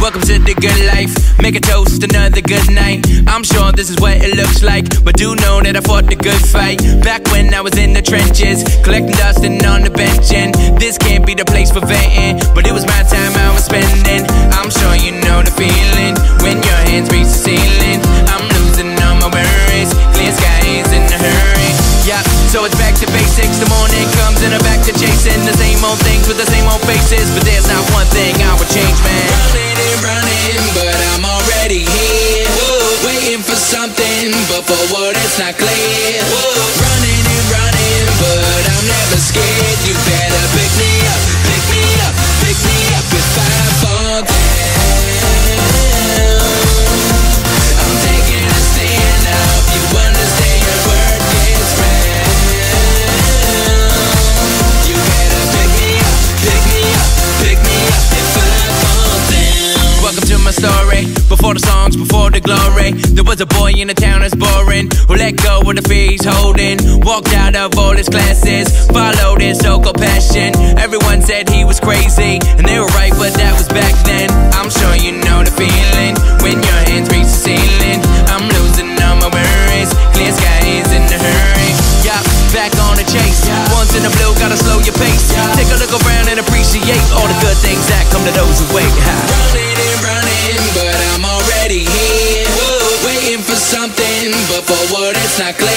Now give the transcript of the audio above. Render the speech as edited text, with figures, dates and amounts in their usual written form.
welcome to the good life. Make a toast, another good night. I'm sure this is what it looks like, but do know that I fought the good fight back when I was in the trenches, collecting dust and on the bench. And this can't be the place for venting, but it was my time I was spending. I'm sure you know the feeling when your hands reach the ceiling. I'm losing all my worries, clear skies in a hurry. Yeah, so it's back to basics. The morning comes and I'm back to chasing the same old things with the same old faces. But there's not one thing I would change, man. Running and running, but I'm already here. Whoa. Waiting for something, but for what it's not clear. Whoa. Running and running, but I'm never scared. You better pick me up, pick me up, pick me up if I fall down. I'm taking a stand up. You understand your word gets round. You better pick me up, pick me up, pick me up if I fall down. Welcome to my story. Before the songs, before the glory, there was a boy in a town that's boring, who let go of the fear he's holding, walked out of all his classes, followed his so-called passion. Everyone said he was crazy, and they were right, but that was back then. I'm sure you know the feeling when your hands reach the ceiling. I'm losing all my worries, clear skies in a hurry. Yeah, back on the chase. Once in the blue, gotta slow your pace. Take a look around and appreciate all the good things that come to those who wait. Running and running, but I'm already here. Whoa. Waiting for something, but for what it's not clear.